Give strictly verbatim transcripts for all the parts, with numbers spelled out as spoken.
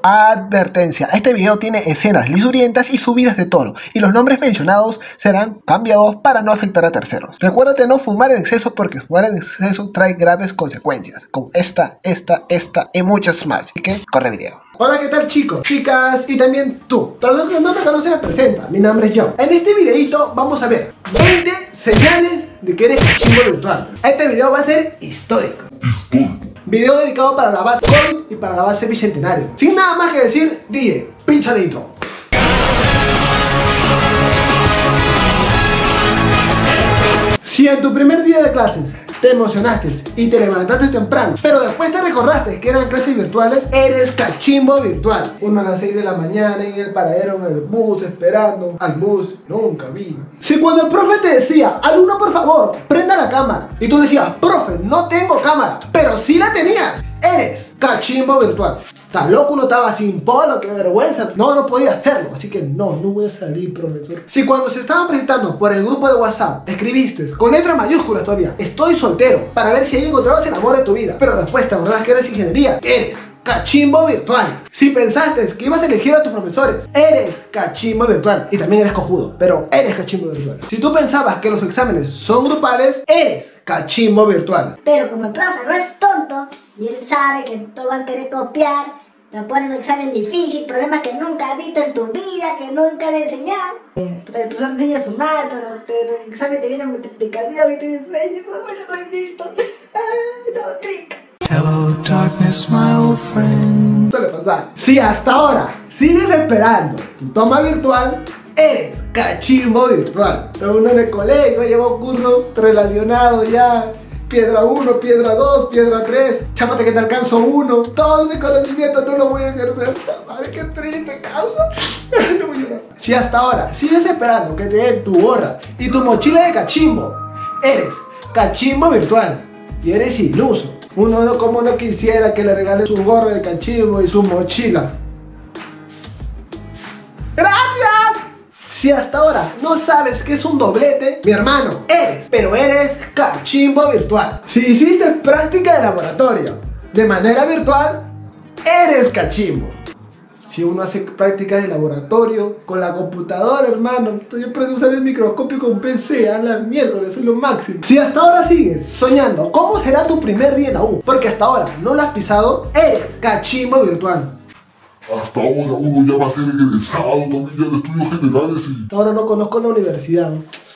Advertencia, este video tiene escenas lisurientas y subidas de tono, y los nombres mencionados serán cambiados para no afectar a terceros. Recuérdate no fumar en exceso, porque fumar en exceso trae graves consecuencias, como esta, esta, esta y muchas más. Así que corre video. Hola, ¿qué tal chicos, chicas y también tú? Para los que no me conocen me presenta, mi nombre es John. En este videito vamos a ver veinte señales de que eres cachimbo virtual. Este video va a ser histórico. Histórico. Video dedicado para la base COVID y para la base Bicentenario. Sin nada más que decir, D J, pincha de intro. Si en tu primer día de clases te emocionaste y te levantaste temprano, pero después te recordaste que eran clases virtuales, eres cachimbo virtual. Uno a las seis de la mañana en el paradero, en el bus, esperando al bus, nunca vino. Si cuando el profe te decía, alumno por favor, prenda la cámara, y tú decías, profe, no tengo cámara, pero sí la tenías, eres cachimbo virtual. Tan loco, uno estaba sin polo, qué vergüenza. No, no podía hacerlo, así que no, no voy a salir, profesor. Si cuando se estaban presentando por el grupo de WhatsApp escribiste con letras mayúsculas todavía, estoy soltero, para ver si ahí encontrabas el amor de tu vida, pero después te acordabas que eres ingeniería, eres cachimbo virtual. Si pensaste que ibas a elegir a tus profesores, eres cachimbo virtual. Y también eres cojudo, pero eres cachimbo virtual. Si tú pensabas que los exámenes son grupales, eres cachimbo virtual. Pero como el profe no es tonto y él sabe que todos van a querer copiar, te ponen un examen difícil, problemas que nunca has visto en tu vida, que nunca le he enseñado. El profesor te enseña a sumar, pero, pero el examen te viene multiplicación y te dice, ay, eso no lo he visto. Ay, no, clic. Hello darkness, my old friend. Suele pasar. Si hasta ahora sigues esperando tu toma virtual, eres cachimbo virtual. Uno en el colegio llevó curso relacionado ya. Piedra uno, piedra dos, piedra tres, chápate que te alcanzo uno. Todo ese conocimiento no lo voy a ejercer. Madre, qué triste causa. No voy a llorar. Si hasta ahora sigues esperando que te den tu hora y tu mochila de cachimbo, eres cachimbo virtual y eres iluso. Uno no como no quisiera que le regales su gorro de cachimbo y su mochila. ¡Gracias! Si hasta ahora no sabes qué es un doblete, mi hermano, eres, pero eres cachimbo virtual. Si hiciste práctica de laboratorio de manera virtual, eres cachimbo. Si uno hace prácticas de laboratorio con la computadora, hermano, yo aprendí a usar el microscopio con P C, a la mierda, eso es lo máximo. Si hasta ahora sigues soñando cómo será tu primer día en la U, porque hasta ahora no lo has pisado, eres cachimbo virtual. Hasta ahora uno ya va a ser egresado también ya de estudios generales y... Hasta ahora no conozco la universidad.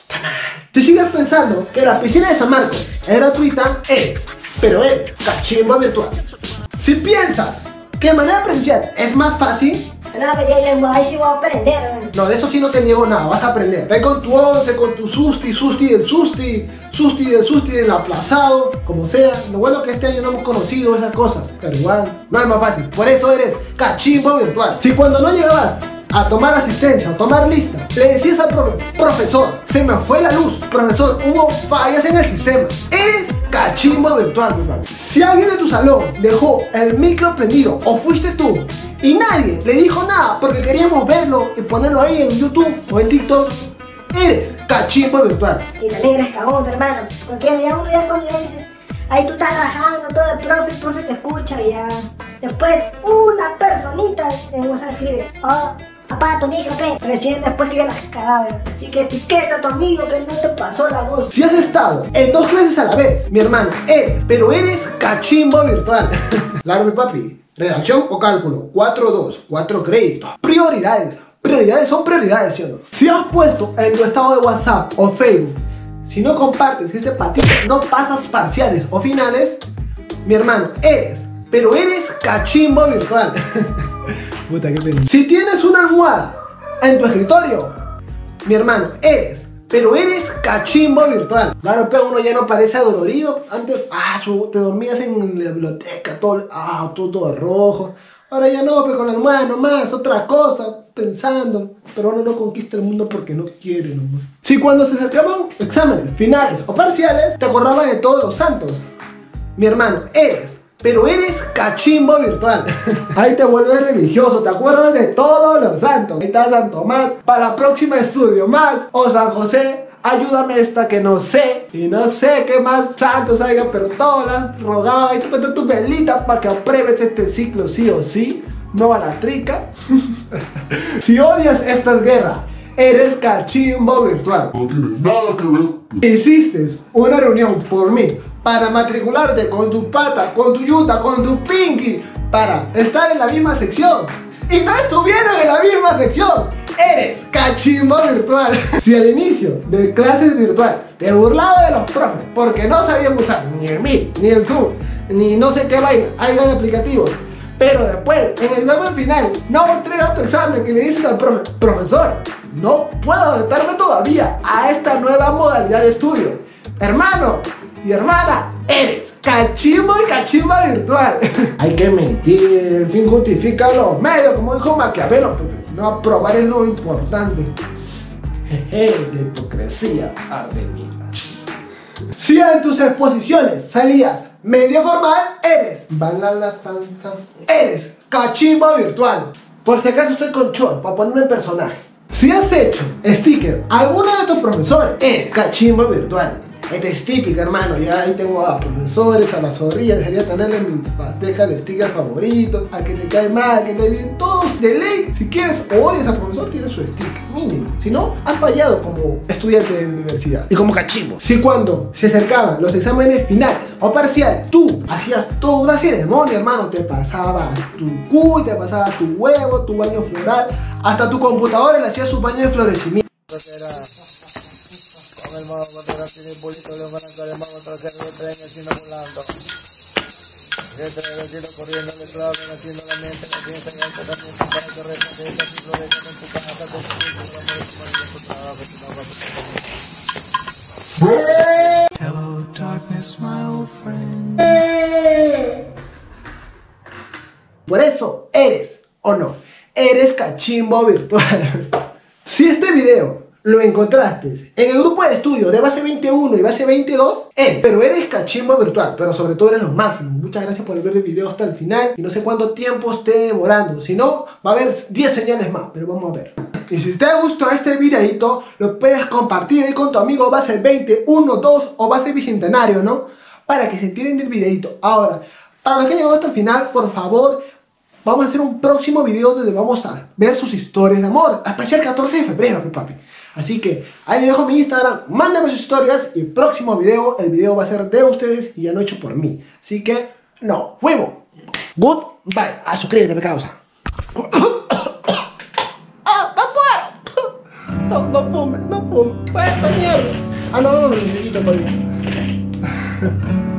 Si sigues pensando que la piscina de San Marcos es gratuita, eres, pero eres cachimbo virtual. Si piensas que de manera presencial es más fácil, No, pero yo ahí sí voy a aprender. no, de eso sí no te niego nada, vas a aprender. Ve con tu once, con tu susti, susti del susti, susti del susti del aplazado, como sea. Lo bueno es que este año no hemos conocido esas cosas, pero igual no es más fácil. Por eso eres cachimbo virtual. Si cuando no llegabas a tomar asistencia, a tomar lista, le decías al profe, profesor, se me fue la luz, profesor, hubo fallas en el sistema, eres cachimbo virtual, mi hermano. Si alguien de tu salón dejó el micro prendido o fuiste tú y nadie le dijo nada porque queríamos verlo y ponerlo ahí en YouTube o en TikTok, eres cachimbo virtual. Y también eres cagón, hermano. Cualquier día uno ya cuando ya dice, ahí tú estás trabajando, todo el profe, el profe te escucha y ya. Después una personita en WhatsApp escribe, oh, apaga tu micro, pe. Recién después que ya las cagaba. Así que etiqueta a tu amigo que no te pasó la voz. Si has estado en dos clases a la vez, mi hermano, eres, pero eres cachimbo virtual. Claro, mi papi. Redacción o cálculo, cuatro dos, cuatro créditos. Prioridades. Prioridades son prioridades, ¿sí o no? Si has puesto en tu estado de WhatsApp o Facebook, si no compartes este patito, no pasas parciales o finales, mi hermano, eres, pero eres cachimbo virtual. Puta, qué pena. Si tienes una almohada en tu escritorio, mi hermano, eres, pero eres cachimbo virtual. Claro, pero uno ya no parece adolorido. Antes, ah, te dormías en la biblioteca, todo, ah, todo, todo rojo. Ahora ya no, pero con la almohada nomás, otra cosa, pensando. Pero uno no conquista el mundo porque no quiere nomás. Si cuando se acercaban exámenes, finales o parciales, te acordabas de todos los santos, mi hermano, eres, pero eres cachimbo virtual. Ahí te vuelves religioso, te acuerdas de todos los santos. Ahí está San Tomás, para la próxima estudio más. O San José, ayúdame esta que no sé. Y no sé qué más santos haya, pero todas las rogado. Ahí te metes tu velita para que apruebes este ciclo sí o sí. no va la trica. Si odias estas guerras, eres cachimbo virtual. No tiene nada que ver. Hiciste una reunión por mí para matricularte con tu pata, con tu yuta, con tu pinky, para estar en la misma sección. Y no estuvieron en la misma sección. Eres cachimbo virtual. Si al inicio de clases virtual te burlaba de los profes porque no sabían usar ni el Meet, ni el Zoom, ni no sé qué vaina, hay aplicativos, pero después en el examen final no entregas tu examen y le dices al profe: profesor, no puedo adaptarme todavía a esta nueva modalidad de estudio. Hermano y hermana, eres cachimbo y cachimba virtual. Hay que mentir, el fin justifica los medios, como dijo Maquiavelo, porque no aprobar es lo importante. Jeje, la hipocresía arreglada. Si en tus exposiciones salías medio formal, eres balala salsa, eres cachimbo virtual. Por si acaso estoy con short para ponerme en personaje. Si has hecho sticker a alguno de tus profesores, eres cachimbo virtual. Esta es típica, hermano. Ya ahí tengo a profesores, a la zorrilla, debería tenerle mis bandejas de stickers favoritos, al que te cae mal, al que te cae bien, todos de ley. Si quieres o odias al profesor, tienes su sticker mínimo. Si no, has fallado como estudiante de universidad y como cachimbo. Si cuando se acercaban los exámenes finales o parciales, tú hacías toda una ceremonia, hermano, te pasabas tu cuy, te pasabas tu huevo, tu baño floral, hasta tu computadora le hacías su baño de florecimiento. Con el mago contra el bolito de un arranca de mago tras el tren haciendo volando. Este vecino corriendo de clave, haciendo la mente, la piensa y alta también para que repente esta floreta con tu casa, con tu piso, con la mujer que pone en tu trabajo, si no va a pasar. Hello, darkness, my old friend. Por eso, eres o no, eres cachimbo virtual. Si este video lo encontraste en el grupo de estudio de base veintiuno y base veintidós, eres, pero eres cachimbo virtual, pero sobre todo eres los máximos. Muchas gracias por ver el video hasta el final y no sé cuánto tiempo esté demorando, si no, va a haber diez señales más, pero vamos a ver. Y si te gustó este videito, lo puedes compartir ahí con tu amigo base veinte, uno, dos o base bicentenario, ¿no? Para que se enteren del videito. Ahora, para los que han llegado hasta el final, por favor, vamos a hacer un próximo video donde vamos a ver sus historias de amor, especial catorce de febrero, mi papi. Así que ahí les dejo mi Instagram, mándenme sus historias y el próximo video, el video va a ser de ustedes y ya no hecho por mí. Así que, no, fuimos. Goodbye. Ah, suscríbete, me causa. ¡Ah, no puedo! No, no fume, no fume. ¡Esta mierda! Ah, no, no, no, necesito por ahí.